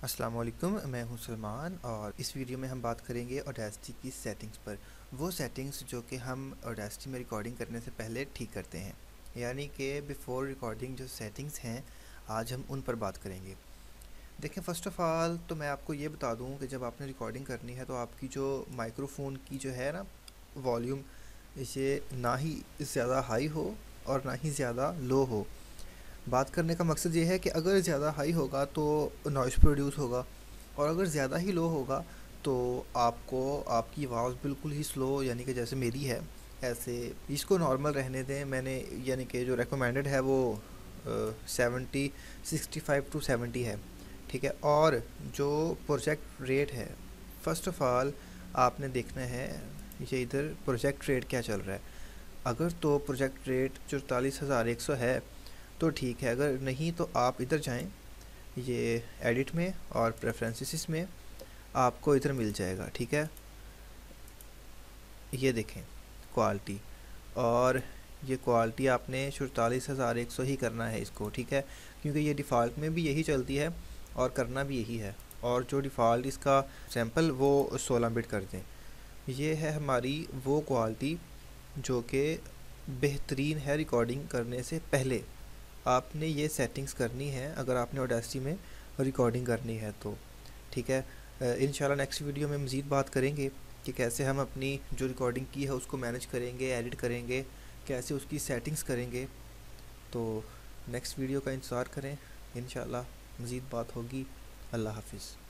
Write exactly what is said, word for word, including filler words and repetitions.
अस्सलाम वालेकुम, मैं हूं सलमान और इस वीडियो में हम बात करेंगे ऑडेसिटी की सेटिंग्स पर। वो सेटिंग्स जो कि हम ऑडेसिटी में रिकॉर्डिंग करने से पहले ठीक करते हैं, यानी कि बिफ़ोर रिकॉर्डिंग जो सेटिंग्स हैं, आज हम उन पर बात करेंगे। देखें, फ़र्स्ट ऑफ़ ऑल तो मैं आपको ये बता दूं कि जब आपने रिकॉर्डिंग करनी है तो आपकी जो माइक्रोफोन की जो है ना वॉल्यूम, इसे ना ही ज़्यादा हाई हो और ना ही ज़्यादा लो हो। बात करने का मकसद ये है कि अगर ज़्यादा हाई होगा तो नॉइज़ प्रोड्यूस होगा, और अगर ज़्यादा ही लो होगा तो आपको आपकी आवाज़ बिल्कुल ही स्लो, यानी कि जैसे मेरी है ऐसे, इसको नॉर्मल रहने दें। मैंने यानी कि जो रेकमेंडेड है वो seventy sixty five to seventy है, ठीक है। और जो प्रोजेक्ट रेट है, फ़र्स्ट ऑफ़ ऑल आपने देखना है ये इधर प्रोजेक्ट रेट क्या चल रहा है। अगर तो प्रोजेक्ट रेट चौतालीस हज़ार एक सौ है तो ठीक है, अगर नहीं तो आप इधर जाएं, ये एडिट में और प्रेफरेंसेस में आपको इधर मिल जाएगा, ठीक है। ये देखें क्वालिटी, और ये क्वालिटी आपने चौतालीस हज़ार एक सौ ही करना है इसको, ठीक है, क्योंकि ये डिफ़ॉल्ट में भी यही चलती है और करना भी यही है। और जो डिफ़ॉल्ट इसका सैम्पल वो सोलह बिट कर दें। ये है हमारी वो क्वालिटी जो कि बेहतरीन है रिकॉर्डिंग करने से पहले। आपने ये सेटिंग्स करनी है अगर आपने ऑडेसिटी में रिकॉर्डिंग करनी है तो, ठीक है। इंशाल्लाह नेक्स्ट वीडियो में मज़ीद बात करेंगे कि कैसे हम अपनी जो रिकॉर्डिंग की है उसको मैनेज करेंगे, एडिट करेंगे, कैसे उसकी सेटिंग्स करेंगे। तो नेक्स्ट वीडियो का इंतज़ार करें, इंशाल्लाह मज़ीद बात होगी। अल्लाह हाफिज़।